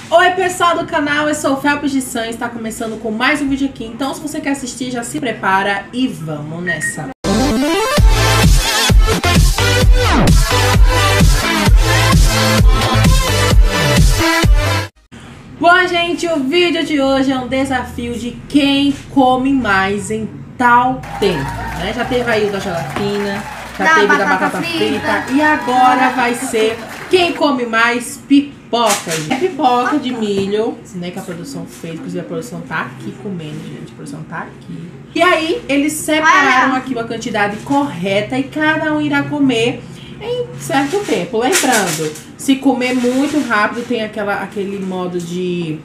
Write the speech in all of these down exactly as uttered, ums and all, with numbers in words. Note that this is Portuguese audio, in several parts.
Oi pessoal do canal, eu sou o Felps de San, está começando com mais um vídeo aqui. Então se você quer assistir, já se prepara e vamos nessa. Bom gente, o vídeo de hoje é um desafio de quem come mais em tal tempo, né? Já teve aí o da gelatina, já da teve batata da batata frita, frita e agora vai ser quem come mais pipoca. É pipoca de milho, né, que a produção fez, inclusive a produção tá aqui comendo, gente, a produção tá aqui. E aí eles separaram aqui uma quantidade correta e cada um irá comer em certo tempo. Lembrando, se comer muito rápido tem aquela, aquele modo de,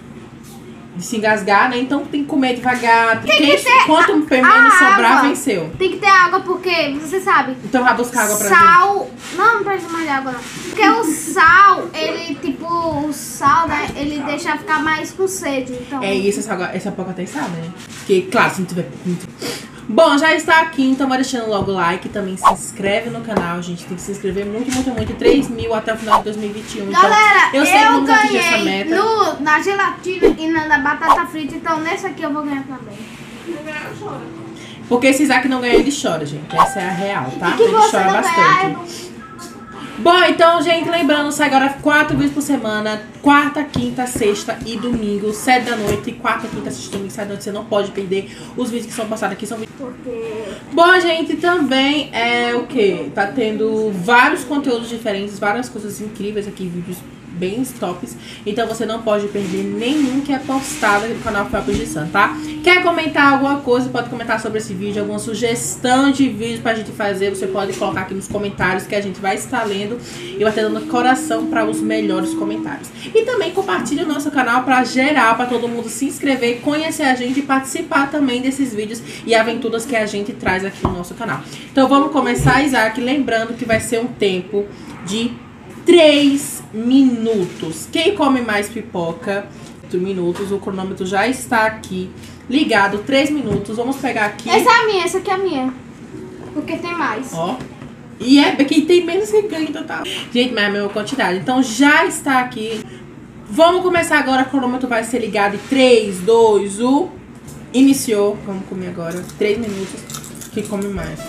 de se engasgar, né? Então tem que comer devagar. Tem que ter quanto menos sobrar, venceu. Tem que ter água porque, você sabe. Então vai buscar água pra sal... gente. Não, não precisa mais de água não. Porque o sal, ele tipo, o sal, né? Ele deixa ficar mais com sede. Então... É isso, essa, essa pouco tem sal, né? Porque, claro, se não tiver muito... Bom, já está aqui, então vai deixando logo o like, também se inscreve no canal, gente, tem que se inscrever muito, muito, muito, três mil até o final de dois mil e vinte e um. Galera, então, eu, sei eu que ganhei essa meta. No, na gelatina e na, na batata frita, então nesse aqui eu vou ganhar também. Porque se Isaac não ganhar, ele chora, gente, essa é a real, tá? Que ele você chora não bastante. Ganhar, eu... Bom, então, gente, lembrando, sai agora quatro vezes por semana, quarta, quinta, sexta e domingo, sete da noite, quarta, quinta, sexta, domingo, sete da noite, você não pode perder os vídeos que são passados aqui, são vídeos. Porque... Bom, gente, também é o que? Tá tendo vários conteúdos diferentes, várias coisas incríveis aqui, vídeos bem tops, então você não pode perder nenhum que é postado aqui no canal Felps de San, tá? Quer comentar alguma coisa, pode comentar sobre esse vídeo, alguma sugestão de vídeo pra gente fazer, você pode colocar aqui nos comentários que a gente vai estar lendo e vai estar dando coração para os melhores comentários. E também compartilhe o nosso canal pra geral, pra todo mundo se inscrever, conhecer a gente e participar também desses vídeos e aventuras que a gente traz aqui no nosso canal. Então vamos começar, Isaac, lembrando que vai ser um tempo de três minutos. Quem come mais pipoca? oito minutos. O cronômetro já está aqui ligado. três minutos. Vamos pegar aqui. Essa é a minha, essa aqui é a minha. Porque tem mais. Ó. E é quem tem menos que ganha total. Gente, mas é a mesma quantidade. Então já está aqui. Vamos começar agora. O cronômetro vai ser ligado em três, dois, um. Iniciou. Vamos comer agora. três minutos. Quem come mais?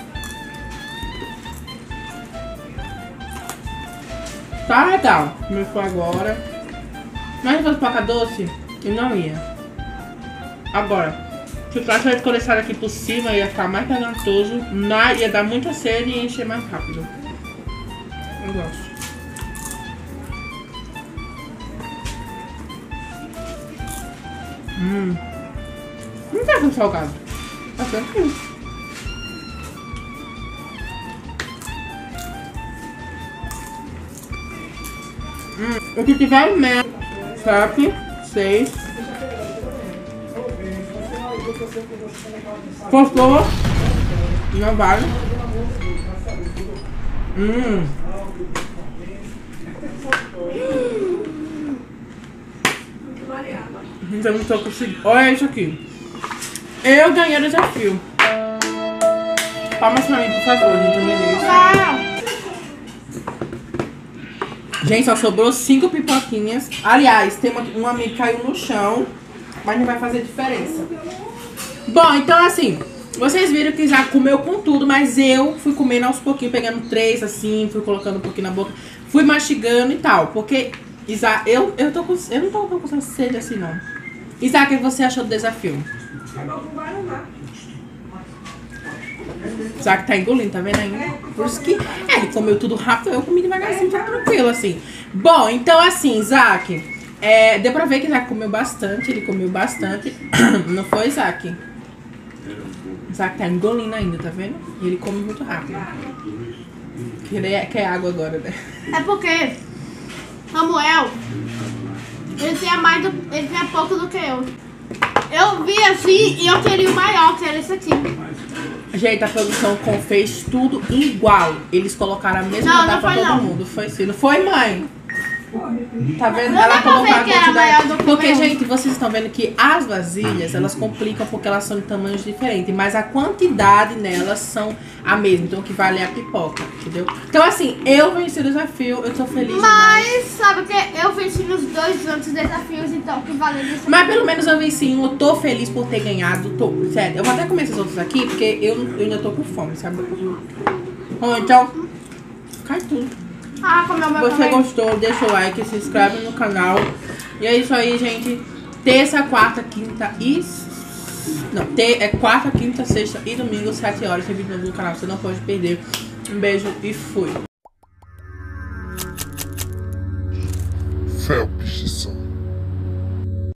Tá legal, começou agora. Mas se fosse pipoca doce, eu não ia. Agora, se fosse a coleção aqui por cima, ia ficar mais talentoso, ia dar muita sede e encher mais rápido. Eu gosto. Hum. Não tá com salgado. Tá tranquilo. Hum, o que tiver mel, sete, seis. Postou. Não vale. Hum. Então não tô conseguindo. Olha isso aqui. Eu ganhei o desafio. Palmas pra mim, por favor, gente. Eu mereço. Gente, só sobrou cinco pipoquinhas. Aliás, tem uma, uma amiga que caiu no chão, mas não vai fazer diferença. Bom, então assim, vocês viram que já comeu com tudo, mas eu fui comendo aos pouquinhos, pegando três assim, fui colocando um pouquinho na boca, fui mastigando e tal. Porque, Isaac, eu, eu, tô com, eu não tô com sede assim, não. Isaac, o que você achou do desafio? Isaac tá engolindo, tá vendo ainda? Por isso que é, ele comeu tudo rápido, eu comi devagarzinho, tá tranquilo assim. Bom, então assim, Isaac, é, deu pra ver que Isaac comeu bastante, ele comeu bastante. Não foi, Isaac? Isaac tá engolindo ainda, tá vendo? E ele come muito rápido. Quer, quer água agora, né? É porque Samuel, ele tinha mais do, ele tinha pouco do que eu. Eu vi assim e eu queria o maior, que era esse aqui. Gente, a produção com fez tudo igual. Eles colocaram a mesma data pra todo não. mundo. Foi sim. Não foi, mãe? Tá vendo? Não Ela dá pra colocou ver a que era maior do quantidade. que Porque, o meu. gente, vocês estão vendo que as vasilhas, elas complicam porque elas são de tamanhos diferentes. Mas a quantidade nelas são a mesma. Então, o que vale é a pipoca, entendeu? Então, assim, eu venci o desafio. Eu tô feliz demais. Mas sabe o que? Eu venci nos dois outros desafios, então que valeu isso. Mas pelo menos eu venci um. Eu tô feliz por ter ganhado. Tô, sério, eu vou até comer esses outros aqui, porque eu, eu ainda tô com fome, sabe? Bom, então, cai tudo. Ah, comeu meu Se você também. gostou, deixa o like, se inscreve no canal. E é isso aí, gente. Terça, quarta, quinta e... Não, te... é quarta, quinta, sexta e domingo, sete horas. Tem vídeo novo no canal, você não pode perder. Um beijo e fui. Felps de som.